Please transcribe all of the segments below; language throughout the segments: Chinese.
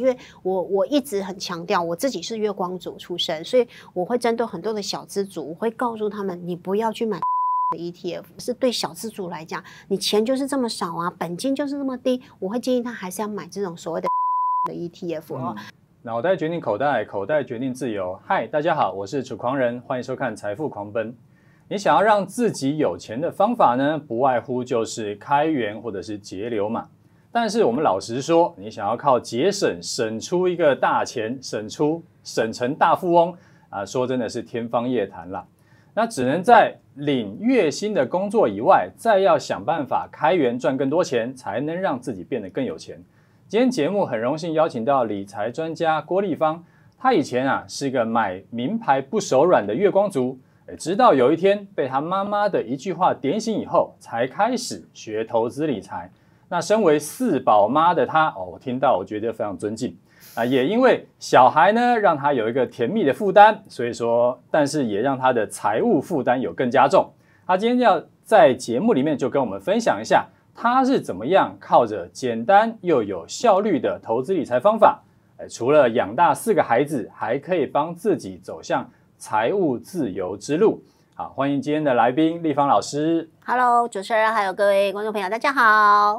因为我一直很强调我自己是月光族出身，所以我会针对很多的小资族，我会告诉他们，你不要去买的 ETF， 是对小资族来讲，你钱就是这么少啊，本金就是这么低，我会建议他还是要买这种所谓的ETF 哦。 脑袋决定口袋，口袋决定自由。嗨，大家好，我是楚狂人，欢迎收看财富狂奔。你想要让自己有钱的方法呢，不外乎就是开源或者是节流嘛。但是我们老实说，你想要靠节省省出一个大钱，省成大富翁啊，说真的是天方夜谭啦。那只能在领月薪的工作以外，再要想办法开源赚更多钱，才能让自己变得更有钱。今天节目很荣幸邀请到理财专家郭丽芳，她以前是个买名牌不手软的月光族，直到有一天被她妈妈的一句话点醒以后，才开始学投资理财。那身为4宝妈的她，我听到我觉得非常尊敬也因为小孩呢让她有一个甜蜜的负担，所以说但是也让她的财务负担有更加重。她今天要在节目里面就跟我们分享一下他是怎么样靠着简单又有效率的投资理财方法，除了养大4个孩子，还可以帮自己走向财务自由之路。好，欢迎今天的来宾丽芳老师。 Hello， 主持人还有各位观众朋友，大家好。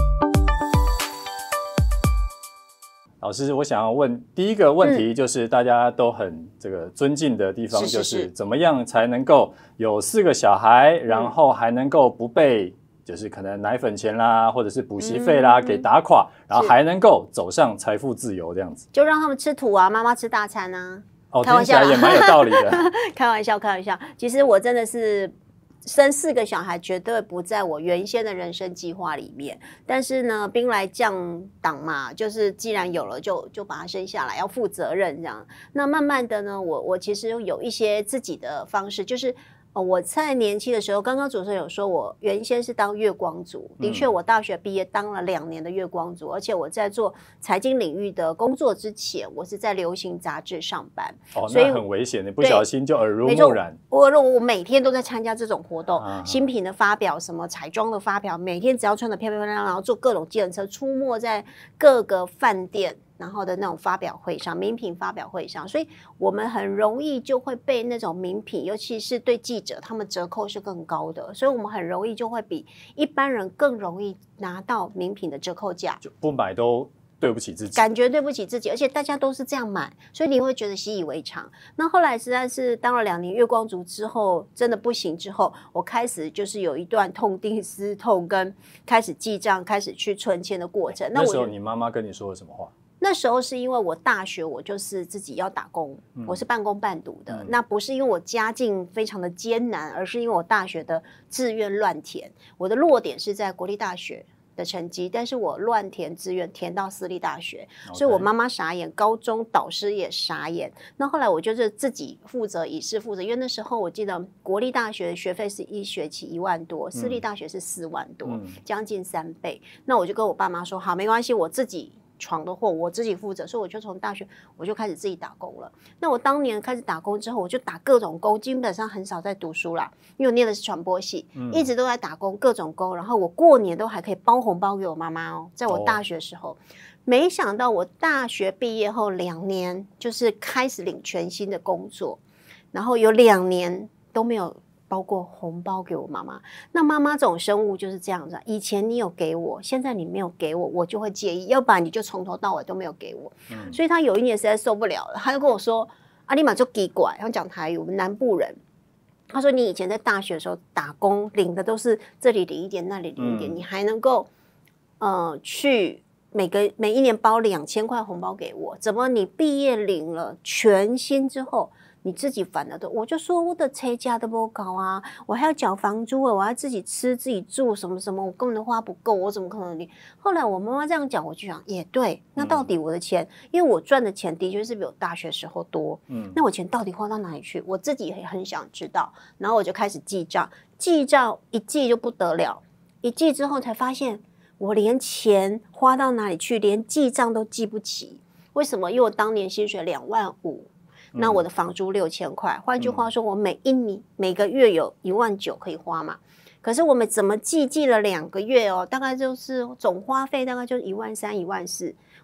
老师，我想要问第一个问题，就是大家都很尊敬的地方，就是怎么样才能够有4个小孩，然后还能够不被就是可能奶粉钱啦，或者是补习费啦给打垮，然后还能够走上财富自由这样子， 就让他们吃土啊，妈妈吃大餐啊。 听起来也蛮有道理的。 开玩笑，开玩笑。其实我真的是生4个小孩，绝对不在我原先的人生计划里面。但是呢，兵来将挡嘛，就是既然有了就把它生下来，要负责任这样。那慢慢的呢，我其实有一些自己的方式，就是我在年轻的时候，刚刚主持人有说我原先是当月光族，的确我大学毕业当了2年的月光族，而且我在做财经领域的工作之前，我是在流行杂志上班。 所以那很危险，你不小心就耳濡目染。 我每天都在参加这种活动，新品的发表，什么彩妆的发表，每天只要穿得漂漂亮亮，然后坐各种计程车，出没在各个饭店然后的那种发表会上，名品发表会上，所以我们很容易就会被那种名品，尤其是对记者，他们折扣是更高的，所以我们很容易就会比一般人更容易拿到名品的折扣价， 就不买都对不起自己， 感觉对不起自己，而且大家都是这样买，所以你会觉得习以为常。那后来实在是当了2年月光族之后，真的不行之后，我开始就是有一段痛定思痛，跟开始记账，开始去存钱的过程。 那时候你妈妈跟你说了什么话？ 那时候是因为我大学我就是自己要打工，我是半工半读的，那不是因为我家境非常的艰难，而是因为我大学的志愿乱填，我的落点是在国立大学的成绩，但是我乱填志愿填到私立大学，所以我妈妈傻眼，高中导师也傻眼。那后来我就是自己负责，以示负责，因为那时候我记得国立大学的学费是1学期1万多，私立大学是4万多，将近3倍。那我就跟我爸妈说，好，没关系，我自己闯的祸我自己负责，所以我就从大学我就开始自己打工了。那我当年开始打工之后，我就打各种工，基本上很少在读书啦，因为我念的是传播系，一直都在打工，各种工。然后我过年都还可以包红包给我妈妈哦，在我大学的时候。没想到我大学毕业后2年，就是开始领全新的工作，然后有2年都没有包括红包给我妈妈。那妈妈这种生物就是这样子，以前你有给我，现在你没有给我，我就会介意，要不然你就从头到尾都没有给我。所以他有一年实在受不了了，他就跟我说：“啊，你嘛就奇怪，他讲台语，我们南部人。”他说：“你以前在大学的时候打工领的都是这里领一点，那里领一点，你还能够去每一年包2000块红包给我，怎么你毕业领了全薪之后？”你自己烦了的，我就说我的车价都不高啊，我还要缴房租我要自己吃自己住什么什么，我根本都花不够，我怎么可能领？后来我妈妈这样讲，我就想也对，那到底我的钱，因为我赚的钱的确是比我大学时候多，那我钱到底花到哪里去？我自己也很想知道，然后我就开始记账，记账一记就不得了，一记之后才发现我连钱花到哪里去，连记账都记不起。为什么？因为我当年薪水2万5。那我的房租6000块，换句话说，我每个月有1万9可以花嘛。可是我们怎么记了2个月哦，大概就是总花费大概就1万3、1万4。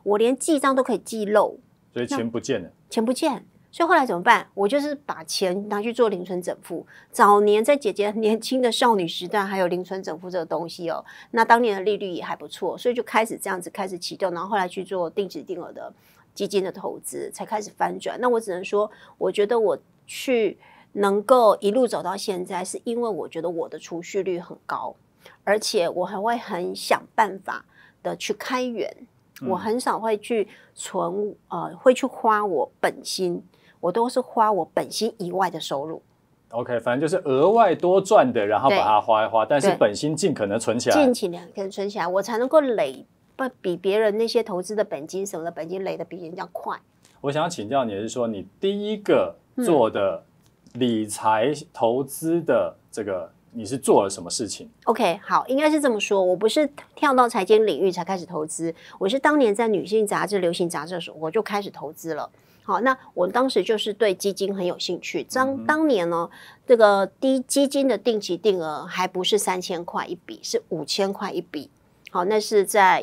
我连记账都可以记漏， 所以钱不见了， 钱不见。所以后来怎么办？我就是把钱拿去做零存整付。早年在姐姐年轻的少女时代，还有零存整付这个东西哦。那当年的利率也还不错，所以就开始这样子开始启动，然后后来去做定期定额的基金的投资，才开始翻转。那我只能说，我觉得我去能够一路走到现在，是因为我觉得我的储蓄率很高，而且我还会很想办法的去开源。我很少会去存，会去花我本薪。我都是花我本薪以外的收入 ，OK， 反正就是额外多赚的，然后把它花一花，但是本薪尽可能存起来， 尽可能存起来，我才能够比别人那些投资的本金什么的本金累得比人家快。 我想要请教你的是说，你第一个做的理财投资的这个，你是做了什么事情 ？OK， 好，应该是这么说，我不是跳到财经领域才开始投资，我是当年在女性杂志、流行杂志的时候，我就开始投资了。好，那我当时就是对基金很有兴趣。当年呢，这个基金的定期定额还不是3000块一笔，是5000块一笔。好，那是在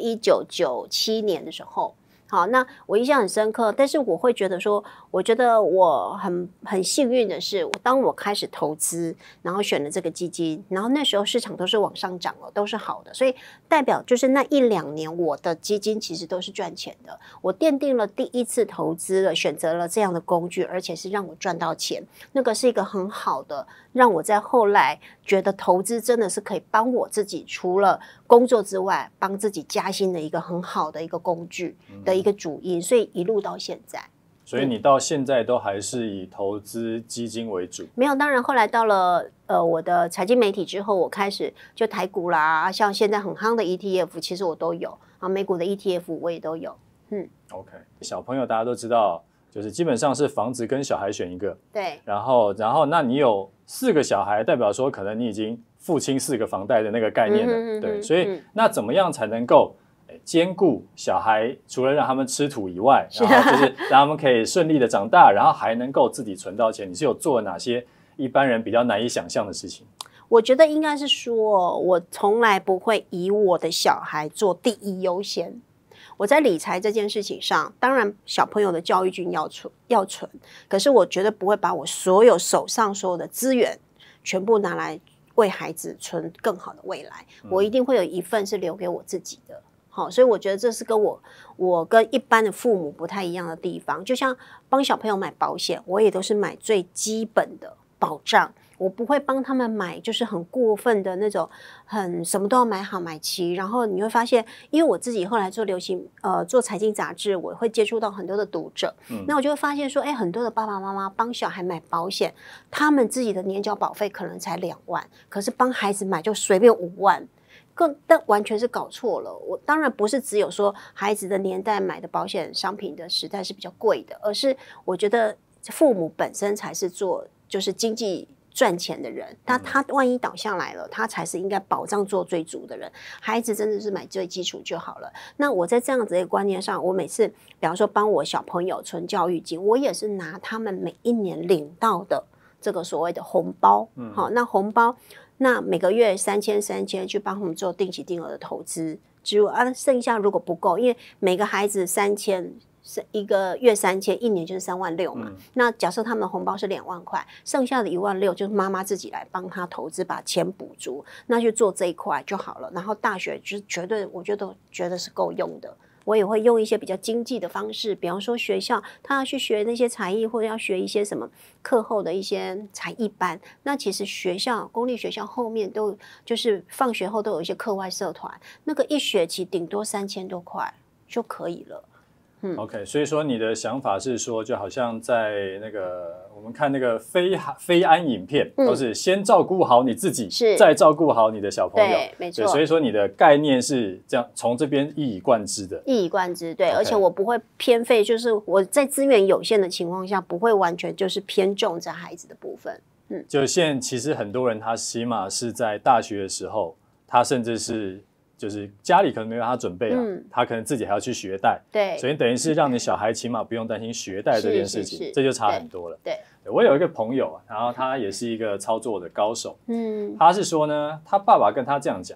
1997年的时候。好，那我印象很深刻，但是我会觉得说，我觉得我很幸运的是，当我开始投资，然后选了这个基金，然后那时候市场都是往上涨了，都是好的，所以代表就是那1-2年我的基金其实都是赚钱的。我奠定了第一次投资了，选择了这样的工具，而且是让我赚到钱，那个是一个很好的，让我在后来觉得投资真的是可以帮我自己除了工作之外，帮自己加薪的一个很好的一个工具的一个主因，所以一路到现在。 所以你到现在都还是以投资基金为主？ 没有，当然后来到了我的财经媒体之后，我开始就台股啦，像现在很夯的 ETF， 其实我都有啊，美股的 ETF 我也都有。 OK， 小朋友大家都知道，就是基本上是房子跟小孩选一个， 对， 然后那你有4个小孩，代表说可能你已经付清4个房贷的那个概念了，对，所以那怎么样才能够兼顾小孩，除了让他们吃土以外，然后就是让他们可以顺利的长大，然后还能够自己存到钱？你是有做了哪些一般人比较难以想象的事情？ 我觉得应该是说，我从来不会以我的小孩做第一优先。我在理财这件事情上，当然小朋友的教育金要存，可是我绝对不会把我手上所有的资源全部拿来为孩子存更好的未来。我一定会有一份是留给我自己的。好，所以我觉得这是跟我跟一般的父母不太一样的地方。就像帮小朋友买保险，我也都是买最基本的保障，我不会帮他们买就是很过分的那种，什么都要买好买齐。然后你会发现，因为我自己后来做财经杂志，我会接触到很多的读者，那我就会发现说，很多的爸爸妈妈帮小孩买保险，他们自己的年缴保费可能才2万，可是帮孩子买就随便5万。但完全是搞错了。我当然不是只有说孩子的年代买的保险商品的时代是比较贵的，而是我觉得父母本身才是就是经济赚钱的人。他万一倒下来了，他才是应该保障做最足的人。孩子真的是买最基础就好了。那我在这样子的观念上，我每次比方说帮我小朋友存教育金，我也是拿他们每一年领到的这个所谓的红包。好，那红包。那每个月3000去帮他们做定期定额的投资，剩下如果不够，因为每个孩子3000，一个月3000，一年就是36000嘛。那假设他们的红包是2万块，剩下的16000就是妈妈自己来帮他投资，把钱补足，那就做这一块就好了。然后大学就是绝对，我觉得是够用的。我也会用一些比较经济的方式，比方说学校他要去学那些才艺，或者要学一些什么课后的一些才艺班。那其实公立学校后面都就是放学后都有一些课外社团，那个一学期顶多3000多块就可以了。 OK， 所以说你的想法是说，就好像在那个我们看那个飞安影片，都是先照顾好你自己，再照顾好你的小朋友。 对，没错。 所以说你的概念是这样，从这边一以贯之的。 一以贯之，对。而且我不会偏废，就是我在资源有限的情况下，不会完全就是偏重在孩子的部分。 就其实很多人他起码是在大学的时候，他甚至是。就是家里可能没有他准备他可能自己还要去学贷， 对， 所以等于是让你小孩起码不用担心学贷这件事情，这就差很多了。 对， 我有一个朋友，然后他也是一个操作的高手，他是说呢，他爸爸跟他这样讲，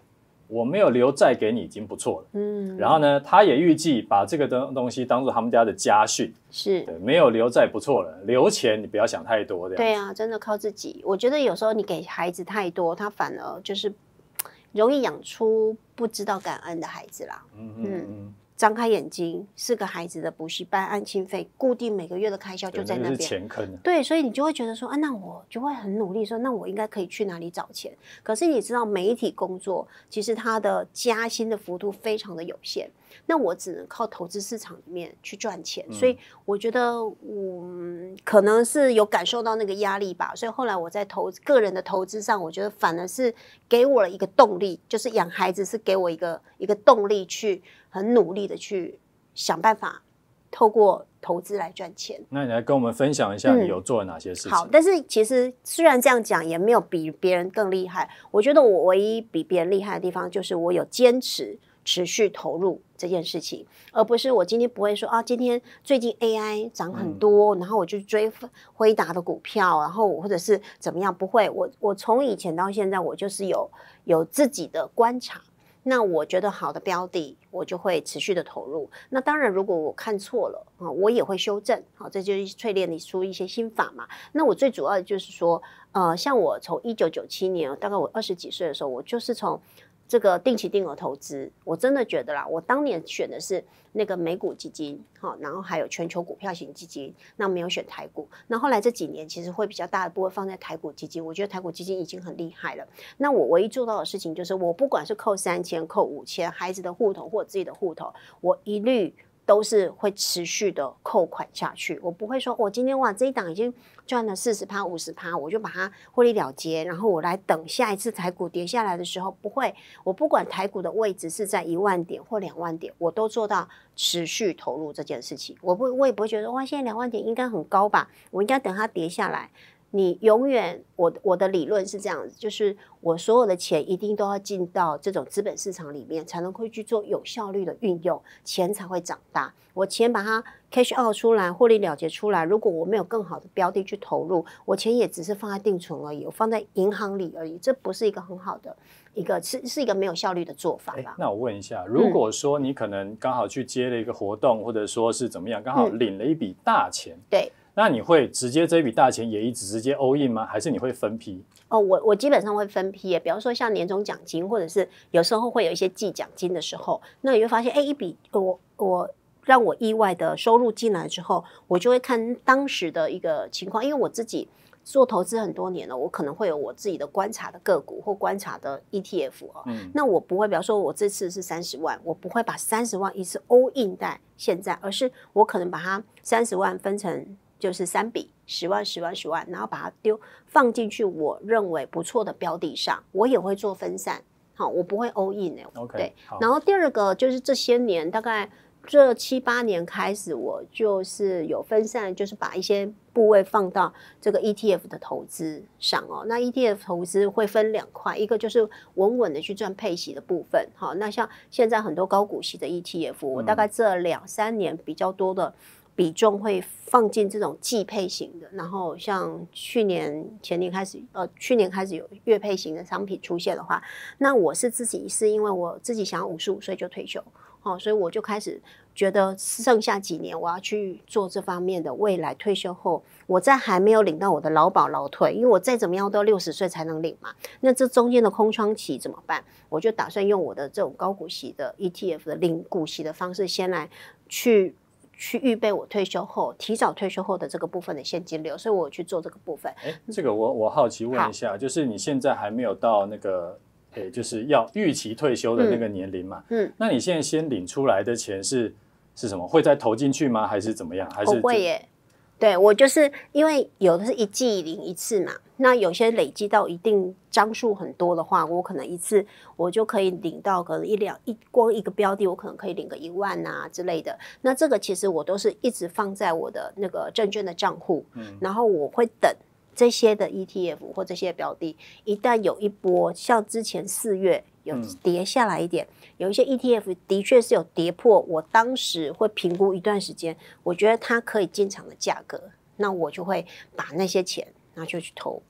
我没有留债给你已经不错了。然后呢，他也预计把这个东西当做他们家的家训， 是对，没有留债不错了，留钱你不要想太多的。 对啊，真的靠自己。我觉得有时候你给孩子太多，他反而就是容易养出不知道感恩的孩子啦。张开眼睛，4个孩子的补习班、安亲费，固定每个月的开销就在那边， 是钱坑。 对，所以你就会觉得说，那我就会很努力说，那我应该可以去哪里找钱？可是你知道，媒体工作其实它的加薪的幅度非常的有限，那我只能靠投资市场里面去赚钱。所以我觉得可能是有感受到那个压力吧。所以后来我在个人的投资上，我觉得反而是给我了一个动力，就是养孩子是给我一个动力去。很努力的去想办法，透过投资来赚钱。 那你来跟我们分享一下，你有做了哪些事情？ 好，但是其实虽然这样讲，也没有比别人更厉害。我觉得我唯一比别人厉害的地方，就是我有坚持持续投入这件事情，而不是我今天不会说今天最近 AI 涨很多，然后我就追辉达的股票，然后或者是怎么样，不会。我从以前到现在，我就是有自己的观察。那我觉得好的标的，我就会持续的投入。那当然，如果我看错了我也会修正。好，这就是淬炼你出一些心法嘛。那我最主要的就是说，像我从1997年，大概我20几岁的时候，我就是从这个定期定额投资，我真的觉得啦，我当年选的是那个美股基金，然后还有全球股票型基金，那没有选台股。那后来这几年其实会比较大的部分放在台股基金，我觉得台股基金已经很厉害了。那我唯一做到的事情就是，我不管是扣3000、扣5000，孩子的户头或自己的户头，我一律都是会持续的扣款下去。我不会说我今天这一档已经赚了40%、50%，我就把它获利了结，然后我来等下一次台股跌下来的时候，不会。我不管台股的位置是在1万点或2万点，我都做到持续投入这件事情。我也不会觉得现在2万点应该很高吧，我应该等它跌下来。你永远，我的理论是这样子，就是我所有的钱一定都要进到这种资本市场里面，才能会去做有效率的运用，钱才会长大。我钱把它 cash out 出来，获利了结出来，如果我没有更好的标的去投入，我钱也只是放在定存而已，我放在银行里而已，这不是一个很好的是一个没有效率的做法吧。 那我问一下，如果说你可能刚好去接了一个活动，或者说是怎么样，刚好领了一笔大钱， 对。 那你会直接这一笔大钱也直接 all in 吗？还是你会分批？ 我基本上会分批，比方说像年终奖金，或者是有时候会有一些季奖金的时候，那你会发现，一笔我让我意外的收入进来之后，我就会看当时的一个情况，因为我自己做投资很多年了，我可能会有我自己的观察的个股或观察的 ETF 那我不会，比方说我这次是30万，我不会把30万一次 all in 在现在，而是我可能把它30万分成就是3笔，10万、10万、10万，然后把它放进去我认为不错的标的上，我也会做分散，我不会 all in OK， 对。然后第二个就是这些年，大概这7、8年开始，我就是有分散，就是把一些部位放到这个 ETF 的投资上那 ETF 投资会分2块，一个就是稳稳的去赚配息的部分，那像现在很多高股息的 ETF，我大概这2、3年比较多的比重会放进这种季配型的，然后像去年开始有月配型的商品出现的话，那我是因为我自己想要55岁就退休所以我就开始觉得剩下几年我要去做这方面的，未来退休后我在还没有领到我的劳保劳退，因为我再怎么样都要60岁才能领嘛，那这中间的空窗期怎么办？我就打算用我的这种高股息的 ETF 的领股息的方式，先来去预备我提早退休后的这个部分的现金流，所以我去做这个部分。 这个我好奇问一下，就是你现在还没有到那个就是要预期退休的那个年龄嘛？那你现在先领出来的钱是什么？会再投进去吗？还是怎么样？还是会耶。对，我就是因为有的是一季领一次嘛，那有些累积到一定张数很多的话，我可能一次我就可以领到可能光一个标的我可能可以领个1万之类的。那这个其实我都是一直放在我的那个证券的账户，然后我会等这些的 ETF 或这些标的一旦有一波，像之前4月有跌下来一点，有一些 ETF 的确是有跌破我当时会评估一段时间我觉得它可以进场的价格，那我就会把那些钱拿去投。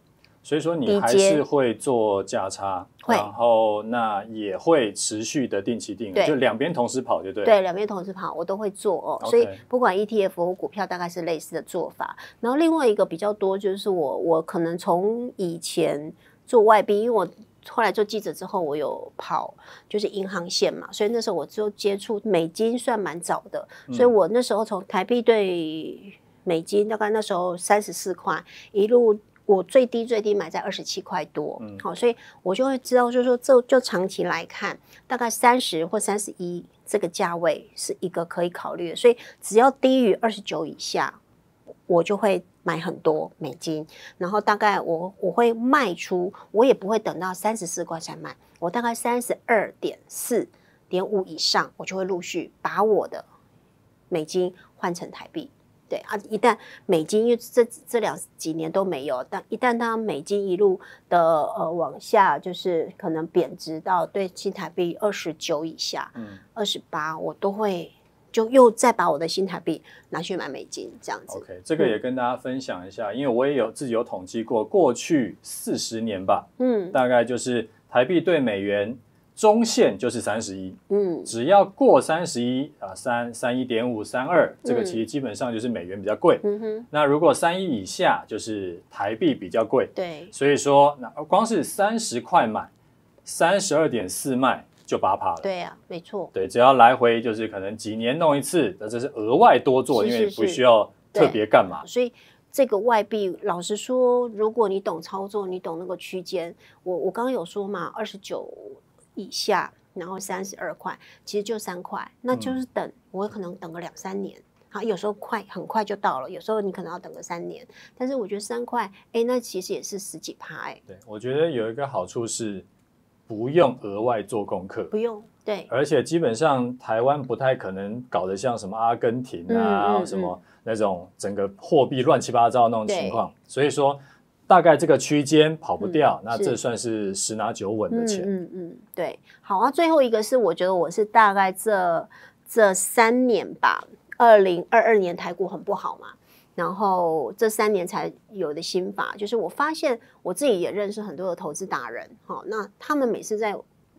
所以说你还是会做价差，然后那也会持续的定期定额，就两边同时跑，就对。 对，两边同时跑，我都会做哦。所以不管 ETF 或股票，大概是类似的做法。然后另外一个比较多，就是我可能从以前做外币，因为我后来做记者之后，我有跑就是银行线嘛，所以那时候我就接触美金算蛮早的，所以我那时候从台币对美金，大概那时候34块，一路我最低买在27块多，好，所以我就会知道，就是说就长期来看，大概30或31这个价位是一个可以考虑的，所以只要低于29以下，我就会买很多美金，然后大概我会卖出，我也不会等到34块才卖，我大概32.4.5以上，我就会陆续把我的美金换成台币。对啊，一旦美金因为这几年都没有，但一旦它美金一路的往下，就是可能贬值到对新台币29以下，28，我都会就又再把我的新台币拿去买美金这样子。 OK， 这个也跟大家分享一下，因为我也自己有统计过，过去40年吧，大概就是台币对美元中线就是31，只要过31啊31.5、32，这个其实基本上就是美元比较贵。那如果31以下就是台币比较贵。 对， 所以说那光是30块买，32.4卖就8%了。 对啊，没错。 对，只要来回就是可能几年弄一次，这是额外多做，因为不需要特别干嘛。 所以这个外币，老实说，如果你懂操作，你懂那个区间，我刚刚有说嘛，29以下，然后32块，其实就3块，那就是等，我可能等个2-3年。好，有时候很快就到了，有时候你可能要等个3年。但是我觉得3块，那其实也是10几%。 对，我觉得有一个好处是不用额外做功课， 不用。对， 而且基本上台湾不太可能搞得像什么阿根廷啊，什么那种整个货币乱七八糟那种情况，所以说大概这个区间跑不掉，那这算是10拿9稳的钱。 对。好啊，最后一个是我觉得我是大概这3年吧，2022年台股很不好嘛，然后这3年才有的心法，就是我发现我自己也认识很多的投资达人，那他们每次在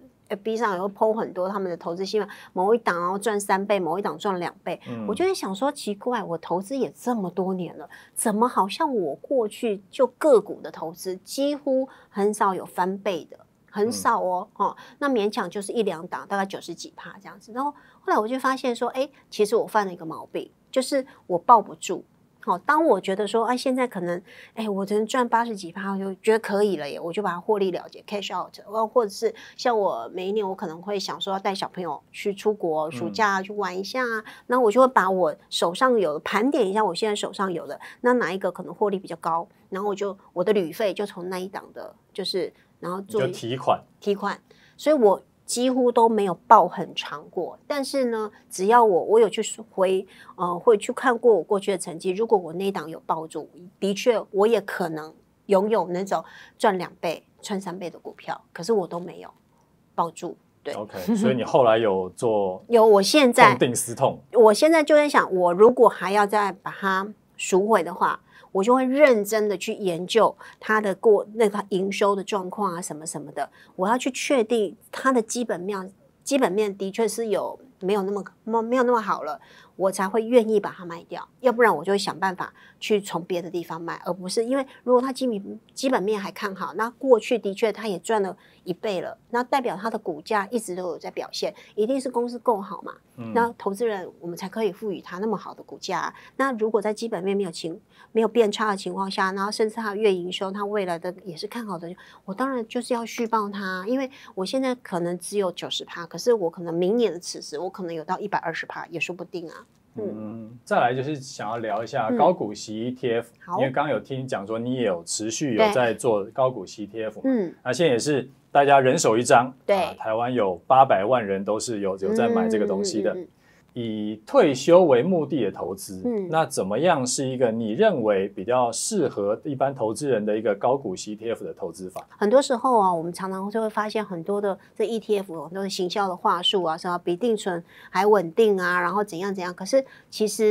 FB 上也会 po 很多他们的投资心法，某一档然后赚3倍，某一档赚2倍，我就在想说奇怪，我投资也这么多年了，怎么好像我过去就个股的投资几乎很少有翻倍的，很少哦，那勉强就是1-2档，大概90几%这样子。然后后来我就发现说，其实我犯了一个毛病，就是我抱不住。当我觉得说，现在可能，我只能赚80几%，我就觉得可以了耶，我就把它获利了结 cash out， 或者是像我每一年我可能会想说要带小朋友去出国，暑假去玩一下啊，那我就会把我手上有的盘点一下，我现在手上有的那哪一个可能获利比较高，然后我的旅费就从那一档的，就是然后做提款， 所以我几乎都没有抱很长过，但是呢，只要我有去会去看过我过去的成绩，如果我那一档有抱住，的确我也可能拥有那种赚2倍、赚3倍的股票，可是我都没有抱住。对 ，OK， 所以你后来有做我现在痛定思痛， 我现在就在想，我如果还要再把它赎回的话，我就会认真的去研究它的那个营收的状况啊，什么什么的，我要去确定它的基本面的确是没有那么好了，我才会愿意把它卖掉，要不然我就会想办法去从别的地方卖，而不是因为如果它基本面还看好，那过去的确它也赚了1倍了，那代表它的股价一直都有在表现，一定是公司够好嘛，那投资人我们才可以赋予它那么好的股价那如果在基本面没有变差的情况下，然后甚至它月营收它未来的也是看好的，我当然就是要续报它，因为我现在可能只有90%，可是我可能明年的此时我可能有到120%也说不定啊。 再来就是想要聊一下高股息 ETF，因为刚刚有听你讲说你也有持续有在做高股息 ETF 嘛，那现在也是大家人手一张， 对， 台湾有800万人都是有在买这个东西的。以退休为目的的投资，那怎么样是一个你认为比较适合一般投资人的一个高股息 ETF 的投资法？ 很多时候啊，我们常常就会发现很多的这 ETF 有很多的行销的话术啊，什么比定存还稳定啊，然后怎样怎样。可是其实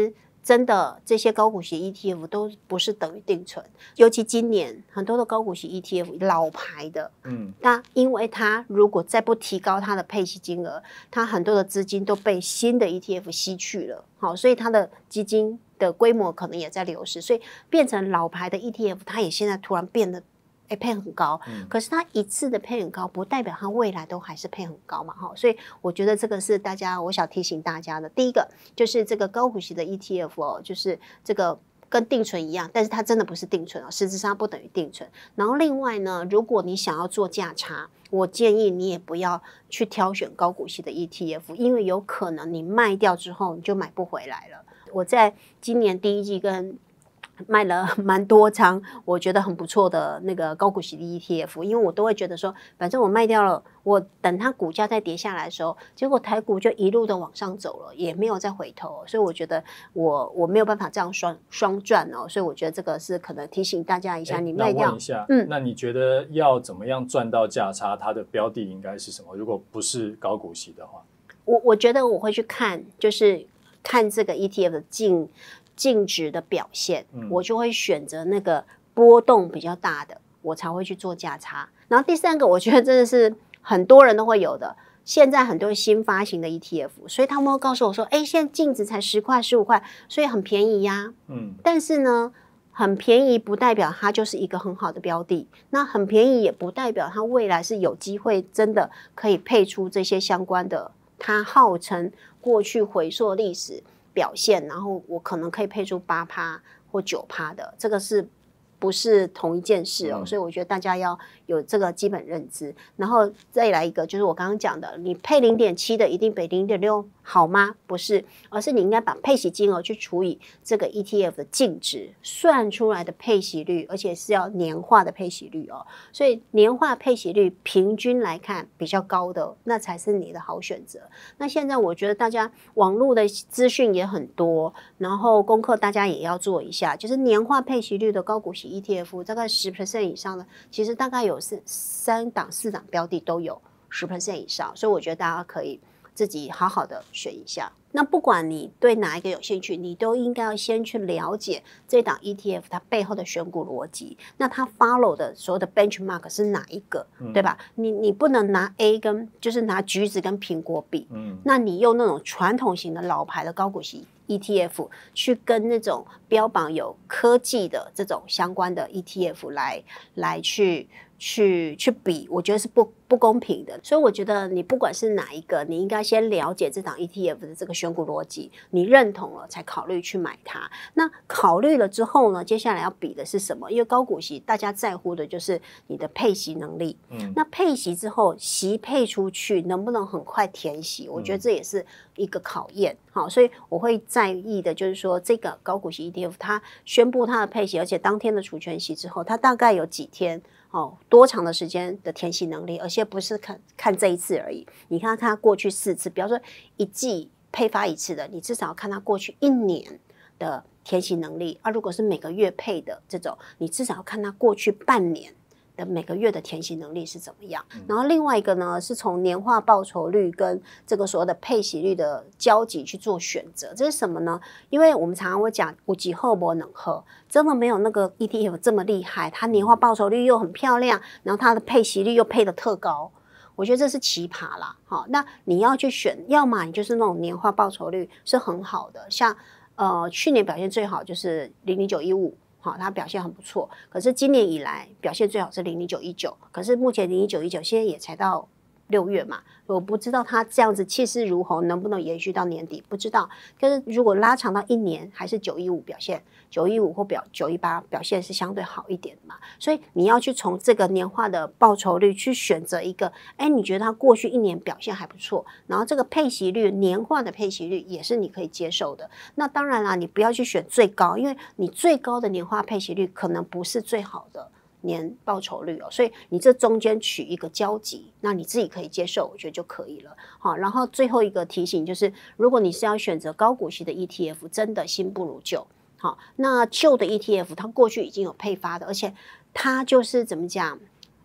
真的这些高股息 ETF 都不是等于定存，尤其今年很多的高股息 ETF 老牌的，那因为它如果再不提高它的配息金额，它很多的资金都被新的 ETF 吸去了，好，所以它的基金的规模可能也在流失，所以变成老牌的 ETF， 它也现在突然变得配很高，可是它一次的配很高，不代表它未来都还是配很高嘛，所以我觉得这个是我想提醒大家的。第一个就是这个高股息的 ETF 就是这个跟定存一样，但是它真的不是定存实质上它不等于定存。然后另外呢，如果你想要做价差，我建议你也不要去挑选高股息的 ETF， 因为有可能你卖掉之后你就买不回来了。我在今年第一季跟卖了蛮多张我觉得很不错的那个高股息的 ETF， 因为我都会觉得说反正我卖掉了，我等它股价再跌下来的时候，结果台股就一路的往上走了，也没有再回头，所以我觉得我没有办法这样双赚所以我觉得这个是可能提醒大家一下，你卖掉。 那问一下，那你觉得要怎么样赚到价差，它的标的应该是什么？如果不是高股息的话， 我觉得我会去看，就是看这个 ETF 的净值的表现，我就会选择那个波动比较大的，我才会去做价差。然后第三个，我觉得真的是很多人都会有的，现在很多新发行的 ETF， 所以他们会告诉我说，现在净值才10块15块，所以很便宜呀。但是呢，很便宜不代表它就是一个很好的标的，那很便宜也不代表它未来是有机会真的可以配出这些相关的，它号称过去回溯历史表现，然后我可能可以配出8%或9%的，这个是不是同一件事所以我觉得大家要有这个基本认知。然后再来一个，就是我刚刚讲的，你配0.7的一定比0.6好吗？不是，而是你应该把配息金额去除以这个 ETF 的净值，算出来的配息率，而且是要年化的配息率所以年化配息率平均来看比较高的，那才是你的好选择。那现在我觉得大家网络的资讯也很多，然后功课大家也要做一下，就是年化配息率的高股息 ETF 大概 10% 以上的，其实大概有3档4档标的都有 10% 以上，所以我觉得大家可以自己好好的选一下。那不管你对哪一个有兴趣，你都应该要先去了解这档 ETF 它背后的选股逻辑，那它 follow 的所有的 benchmark 是哪一个，对吧？你不能拿 A 就是拿橘子跟苹果比，那你用那种传统型的老牌的高股息 ETF 去跟那种标榜有科技的这种相关的 ETF 来去比，我觉得是不公平的。所以我觉得你不管是哪一个，你应该先了解这档 ETF 的这个选股逻辑，你认同了才考虑去买它。那考虑了之后呢，接下来要比的是什么？因为高股息大家在乎的就是你的配息能力。那配息之后息配出去能不能很快填息，我觉得这也是一个考验。好，所以我会在意的就是说，这个高股息 ETF 它宣布它的配息，而且当天的除权息之后，它大概有几天多长的时间的填息能力，而且不是看这一次而已。你看它过去4次，比方说一季配发1次的，你至少要看它过去1年的填息能力如果是每个月配的这种，你至少要看它过去半年的每个月的填息能力是怎么样。然后另外一个呢，是从年化报酬率跟这个所谓的配息率的交集去做选择。这是什么呢？因为我们常常会讲有几后不能喝，真的没有那个 ETF 这么厉害，它年化报酬率又很漂亮，然后它的配息率又配得特高，我觉得这是奇葩啦。那你要去选，要么你就是那种年化报酬率是很好的，像去年表现最好就是00915，它表现很不错。可是今年以来表现最好是00919，可是目前00919现在也才到6月嘛，我不知道它这样子气势如虹能不能延续到年底，不知道。可是如果拉长到1年，还是915表现，915或918表现是相对好一点的嘛。所以你要去从这个年化的报酬率去选择一个，你觉得它过去1年表现还不错，然后这个配息率年化的配息率也是你可以接受的。那当然啦，你不要去选最高，因为你最高的年化配息率可能不是最好的年报酬率所以你这中间取一个交集，那你自己可以接受，我觉得就可以了。然后最后一个提醒就是，如果你是要选择高股息的 ETF， 真的新不如旧。那旧的 ETF 它过去已经有配发的，而且它就是怎么讲，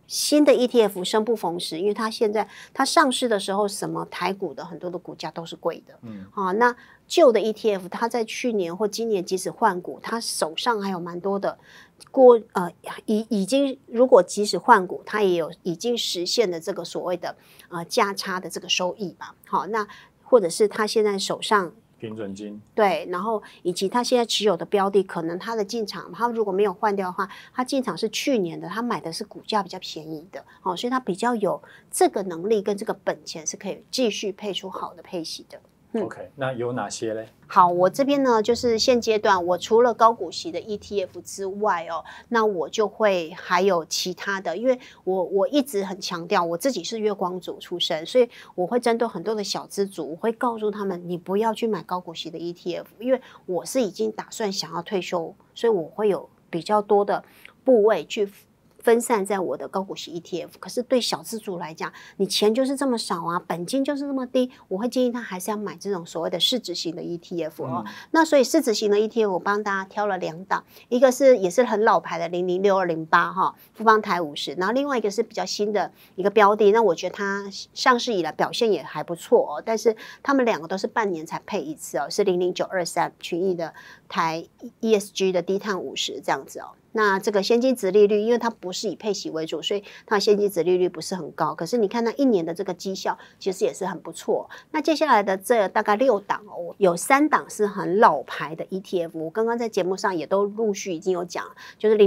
新的 ETF 生不逢时，因为它现在它上市的时候，什么台股的很多的股价都是贵的，那旧的 ETF 它在去年或今年即使换股，它手上还有蛮多的已经如果即使换股，它也有已经实现的这个所谓的价差的这个收益吧，好，那或者是它现在手上平准金， 对，然后以及他现在持有的标的，可能他的进场，他如果没有换掉的话，他进场是去年的，他买的是股价比较便宜的，所以他比较有这个能力跟这个本钱是可以继续配出好的配息的。 OK， 那有哪些嘞？ 好，我这边呢，就是现阶段我除了高股息的 ETF 之外那我就会还有其他的，因为我一直很强调我自己是月光族出身，所以我会针对很多的小资族，我会告诉他们，你不要去买高股息的 ETF， 因为我是已经打算想要退休，所以我会有比较多的部位去分散在我的高股息 ETF， 可是对小资族来讲，你钱就是这么少啊，本金就是这么低，我会建议他还是要买这种所谓的市值型的 ETF 那所以市值型的 ETF 我帮大家挑了2档，一个是也是很老牌的006208富邦台50，然后另外一个是比较新的一个标的，那我觉得它上市以来表现也还不错但是他们2个都是半年才配一次是00923群益的台 ESG 的低碳50这样子那这个现金殖利率，因为它不是以配息为主，所以它的现金殖利率不是很高。可是你看它1年的这个绩效，其实也是很不错。那接下来的这大概6档有3档是很老牌的 ETF， 我刚刚在节目上也都陆续已经有讲，就是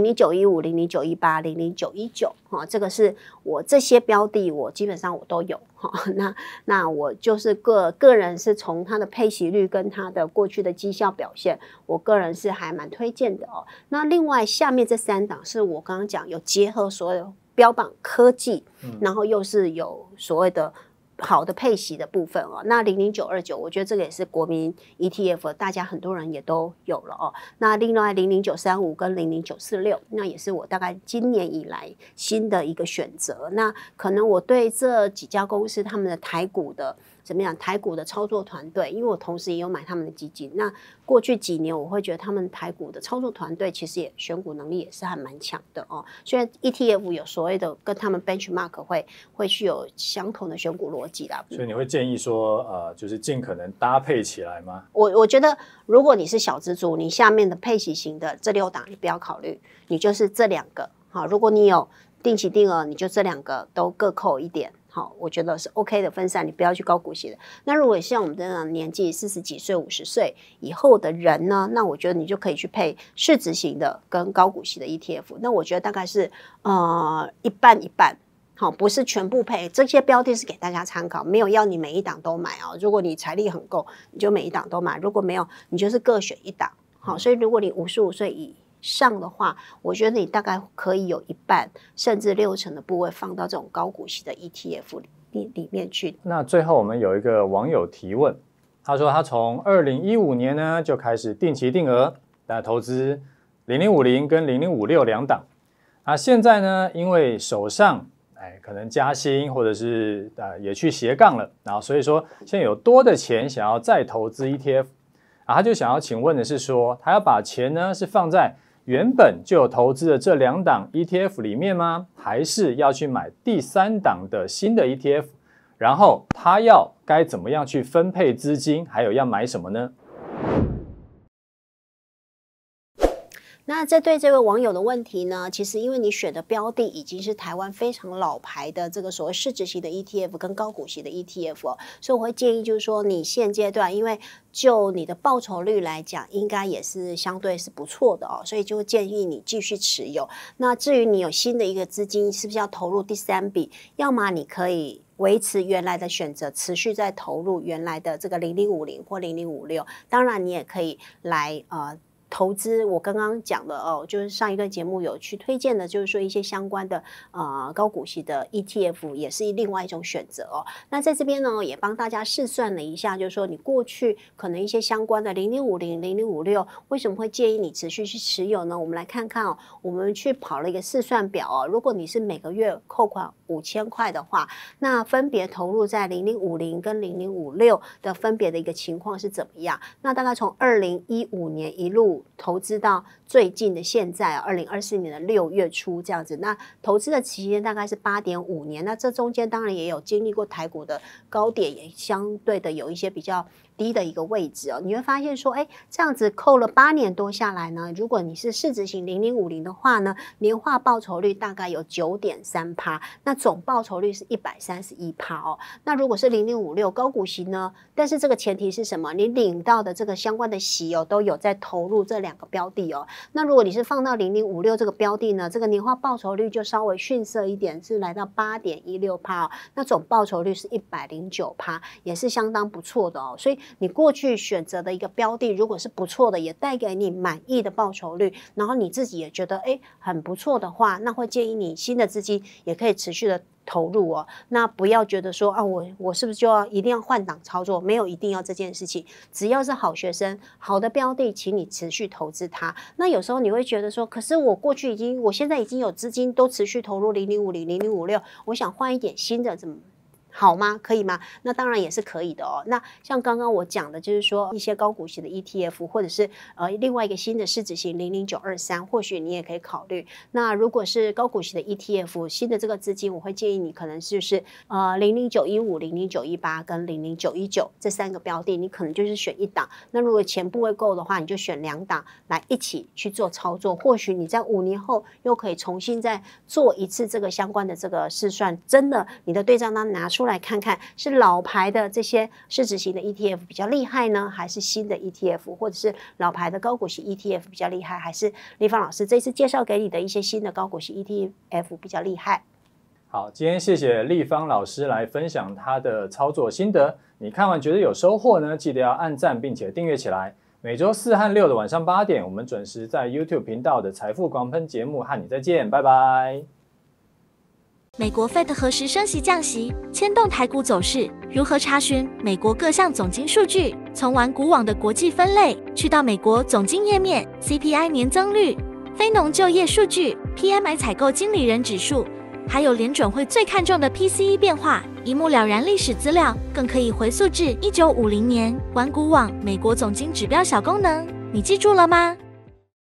00915、00918、00919这个是我这些标的，我基本上我都有那我就是个人是从它的配息率跟它的过去的绩效表现，我个人是还蛮推荐的那另外下面这3档是我刚刚讲有结合所有标榜科技，然后又是有所谓的好的配息的部分那00929我觉得这个也是国民 ETF， 大家很多人也都有了那另外00935跟00946，那也是我大概今年以来新的一个选择。那可能我对这几家公司他们的台股的怎么样？台股的操作团队，因为我同时也有买他们的基金。那过去几年，我会觉得他们台股的操作团队其实也选股能力也是还蛮强的虽然 ETF 有所谓的跟他们 benchmark 会具有相同的选股逻辑啦。 所以你会建议说，就是尽可能搭配起来吗？ 我觉得，如果你是小资族，你下面的配息型的这6档你不要考虑，你就是这2个好。如果你有定期定额，你就这2个都各扣一点。好，我觉得是 OK 的分散，你不要去高股息的。那如果像我们这样年纪40几岁、50岁以后的人呢，那我觉得你就可以去配市值型的跟高股息的 ETF。那我觉得大概是一半一半，好，不是全部配。这些标的是给大家参考，没有要你每一档都买如果你财力很够，你就每一档都买；如果没有，你就是各选一档。好，所以如果你55岁以上的话，我觉得你大概可以有1半甚至60%的部位放到这种高股息的 ETF 里面去。 那最后我们有一个网友提问，他说他从2015年呢就开始定期定额来投资0050跟00562档，那现在呢因为手上可能加薪或者是也去斜杠了，然后所以说现在有多的钱想要再投资 ETF，他就想要请问的是说，他要把钱呢是放在原本就有投资的这2档 ETF 里面吗？还是要去买第3档的新的 ETF？ 然后他该怎么样去分配资金？还有要买什么呢？ 那对这位网友的问题呢，其实因为你选的标的已经是台湾非常老牌的这个所谓市值型的 ETF 跟高股息的 ETF所以我会建议就是说，你现阶段因为就你的报酬率来讲，应该也是相对是不错的所以就建议你继续持有。那至于你有新的一个资金，是不是要投入第3笔？要么你可以维持原来的选择，持续再投入原来的这个0050或0056。当然，你也可以来投资我刚刚讲的就是上一个节目有去推荐的，就是说一些相关的高股息的 ETF 也是另外一种选择那在这边呢，也帮大家试算了一下，就是说你过去可能一些相关的0050、0056，为什么会建议你持续去持有呢？我们来看看我们去跑了一个试算表如果你是每个月扣款5000块的话，那分别投入在0050跟0056的分别的一个情况是怎么样？那大概从2015年一路路投资到最近的现在2024年的6月初这样子，那投资的期间大概是8.5年，那这中间当然也有经历过台股的高点，也相对的有一些比较低的一个位置你会发现说，这样子扣了8年多下来呢，如果你是市值型0050的话呢，年化报酬率大概有 9.3%， 那总报酬率是 131% 那如果是0056高股息呢，但是这个前提是什么？你领到的这个相关的息都有在投入这2个标的那如果你是放到0056这个标的呢，这个年化报酬率就稍微逊色一点，是来到 8.16%那总报酬率是 109%， 也是相当不错的所以你过去选择的一个标的如果是不错的，也带给你满意的报酬率，然后你自己也觉得很不错的话，那会建议你新的资金也可以持续的投入那不要觉得说我是不是就要一定要换档操作，没有一定要这件事情，只要是好学生好的标的，请你持续投资它。那有时候你会觉得说，可是我现在已经有资金都持续投入0050 0056，我想换一点新的，怎么好吗？可以吗？那当然也是可以的那像刚刚我讲的，就是说一些高股息的 ETF， 或者是另外一个新的市值型00923，或许你也可以考虑。那如果是高股息的 ETF， 新的这个资金，我会建议你可能就是00915、00918跟00919这3个标的，你可能就是选一档。那如果钱部位够的话，你就选2档来一起去做操作。或许你在5年后又可以重新再做一次这个相关的这个试算，真的你的对账单拿出来看看，是老牌的这些市值型的 ETF 比较厉害呢，还是新的 ETF， 或者是老牌的高股息 ETF 比较厉害，还是立芳老师这次介绍给你的一些新的高股息 ETF 比较厉害？ 好，今天谢谢立芳老师来分享她的操作心得。你看完觉得有收获呢，记得要按赞并且订阅起来。每周4和6的晚上8点，我们准时在 YouTube 频道的财富狂喷节目和你再见，拜拜。 美国 Fed 何时升息降息，牵动台股走势？如何查询美国各项总经数据？从玩股网的国际分类，去到美国总经页面 CPI 年增率、非农就业数据、PMI 采购经理人指数，还有联准会最看重的 PCE 变化，一目了然历史资料，更可以回溯至1950年。玩股网美国总经指标小功能，你记住了吗？